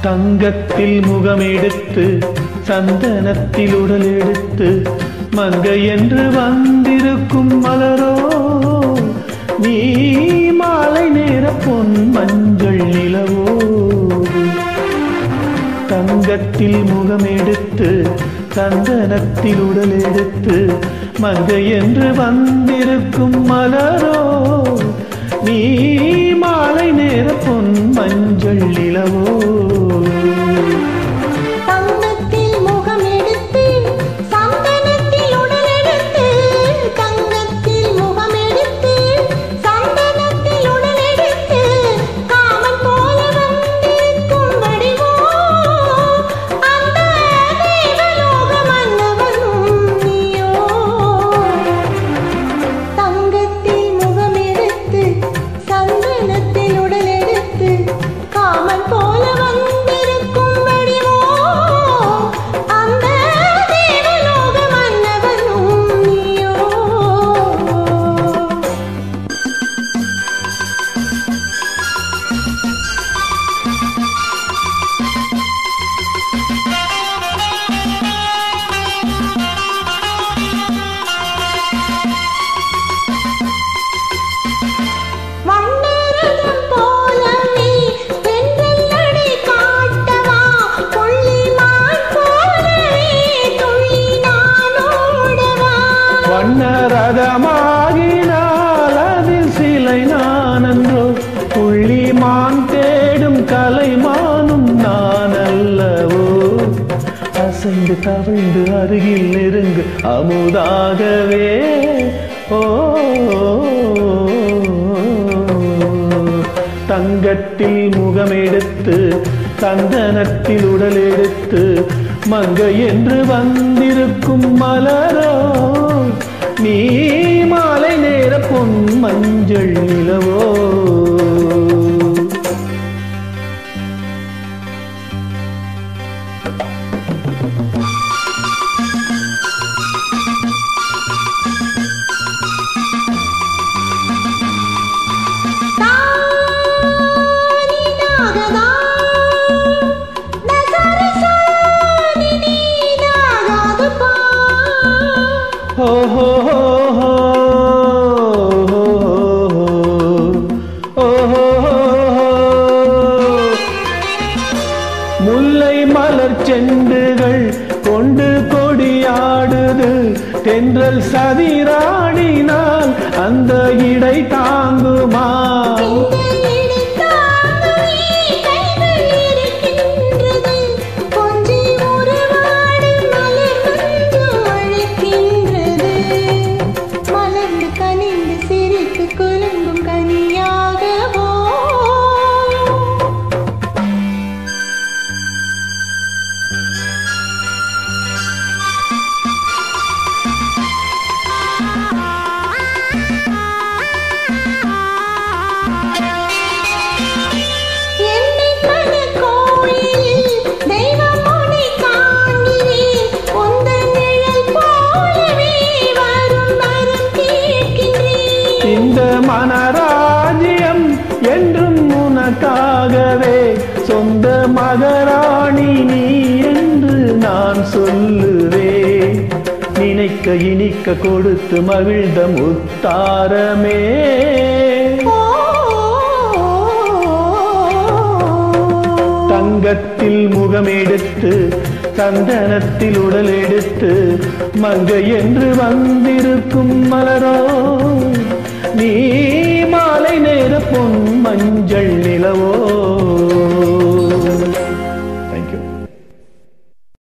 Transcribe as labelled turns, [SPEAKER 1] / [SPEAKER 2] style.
[SPEAKER 1] தங்கத்தில் முகமெடுத்து சந்தனத்தில் உடல் எடுத்து மங்கை என்று வந்திருக்கும் மலரோ நீ மாலை நேர பொன் மஞ்சள் நிலவோ தங்கத்தில் முகமெடுத்து சந்தனத்தில் உடல் எடுத்து மங்கை என்று வந்திருக்கும் மலரோ நீ மாலை நேர பொன் மஞ்சள் நிலவோ வண்ணரதமாகினால் அதில் சிலை நானன்றோ புள்ளிமான் தேடும் கலைமானும் நான் அல்லவோ அசைந்து தவிழ்ந்து அருகில் நெருங்கு அமுதாகவே ஓ தங்கத்தில் முகமெடுத்து சந்தனத்தில் உடல் எடுத்து மங்கை என்று வந்திருக்கும் மலரோ நீ மாலை நேர பொன் மஞ்சள் நிலவோ முல்லை மலர் செண்டுகள் கொண்டு கொடியாடுது தென்றல் சதிராடினால் அந்த இடை தாங்குமா இந்த மனராஜ்யம் என்றும் உனக்காகவே சொந்த மகராணி நீ என்று நான் சொல்லுவேன் நினைக்க இனிக்க கொடுத்து மகிழ்ந்த முத்தாரமே தங்கத்தில் முகமெடுத்து சந்தனத்தில் உடல் எடுத்து மங்கை என்று வந்திருக்கும் மலரோ